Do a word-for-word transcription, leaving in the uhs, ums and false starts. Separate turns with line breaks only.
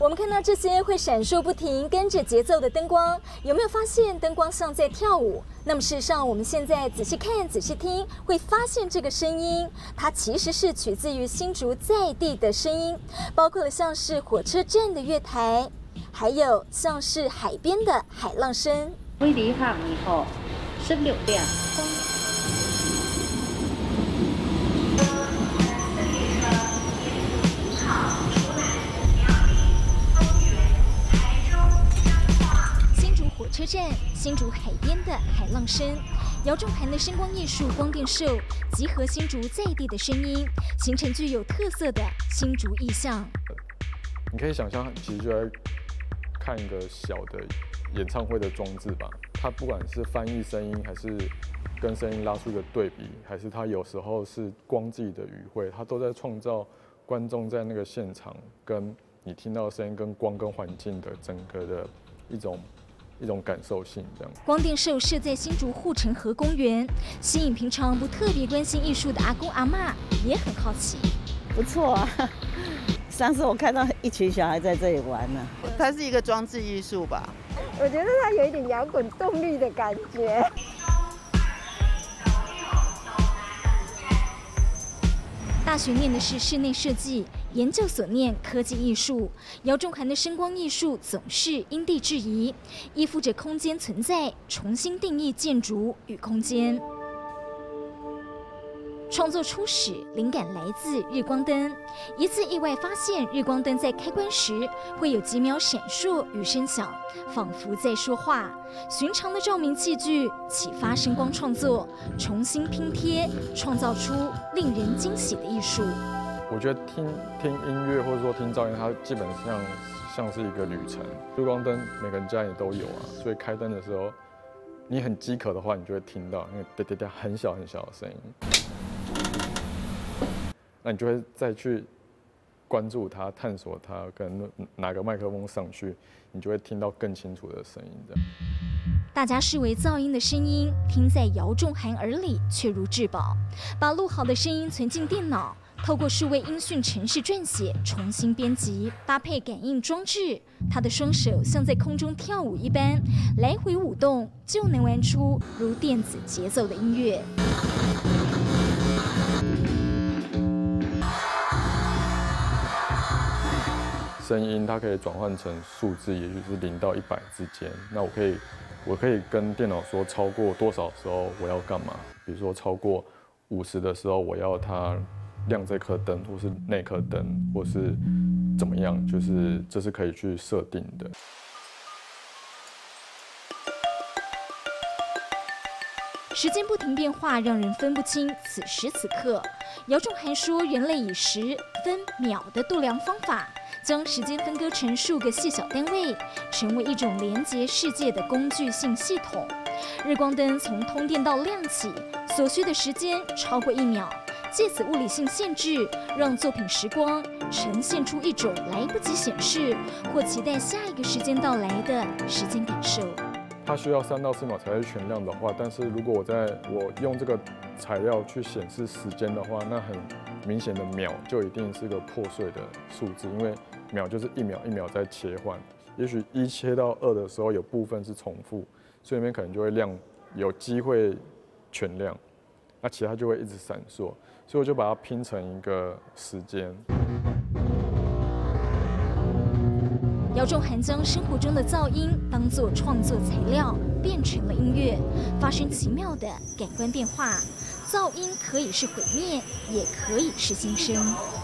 我们看到这些会闪烁不停、跟着节奏的灯光，有没有发现灯光像在跳舞？那么事实上，我们现在仔细看、仔细听，会发现这个声音，它其实是取自于新竹在地的声音，包括了像是火车站的月台，还有像是海边的海浪声。
威尼航以后十六点。
火车站、新竹海边的海浪声，摇重盘的声光艺术光电秀，集合新竹在地的声音，形成具有特色的新竹意象。
你可以想象，其实就在看一个小的演唱会的装置吧。它不管是翻译声音，还是跟声音拉出一个对比，还是它有时候是光自己的语汇，它都在创造观众在那个现场跟你听到的声音跟光跟环境的整个的一种。 一种感受性，这样。
光电秀设在新竹护城河公园，吸引平常不特别关心艺术的阿公阿嬷也很好奇。
不错啊，上次我看到一群小孩在这里玩呢。
它是一个装置艺术吧？
我觉得它有一点摇滚动力的感觉。
大学念的是室内设计，研究所念科技艺术。姚仲涵的声光艺术总是因地制宜，依附着空间存在，重新定义建筑与空间。创作初始灵感来自日光灯，一次意外发现日光灯在开关时会有几秒闪烁与声响，仿佛在说话。寻常的照明器具启发声光创作，重新拼贴，创造出令人惊喜的艺术。
我觉得听听音乐或者说听噪音，它基本上像是一个旅程。日光灯每个人家里都有啊，所以开灯的时候，你很饥渴的话，你就会听到那个哒哒哒很小很小的声音。 那你就会再去关注它、探索它，跟拿个麦克风上去，你就会听到更清楚的声音。这样，
大家视为噪音的声音，听在姚仲涵耳里却如至宝。把录好的声音存进电脑，透过数位音讯程式撰写，重新编辑，搭配感应装置，他的双手像在空中跳舞一般，来回舞动，就能玩出如电子节奏的音乐。
声音它可以转换成数字，也就是零到一百之间。那我可以，我可以跟电脑说超过多少时候我要干嘛？比如说超过五十的时候，我要它亮这颗灯，或是那颗灯，或是怎么样？就是这是可以去设定的。
时间不停变化，让人分不清此时此刻。姚仲涵说，人类以时、分、秒的度量方法，将时间分割成数个细小单位，成为一种连接世界的工具性系统。日光灯从通电到亮起，所需的时间超过一秒，借此物理性限制，让作品时光呈现出一种来不及显示或期待下一个时间到来的时间感受。
它需要三到四秒才会全亮的话，但是如果我在我用这个材料去显示时间的话，那很明显的秒就一定是个破碎的数字，因为秒就是一秒一秒在切换。也许一切到二的时候有部分是重复，所以那边可能就会亮，有机会全亮，那其他就会一直闪烁，所以我就把它拼成一个时间。
姚仲涵将生活中的噪音当作创作材料，变成了音乐，发生奇妙的感官变化。噪音可以是毁灭，也可以是新生。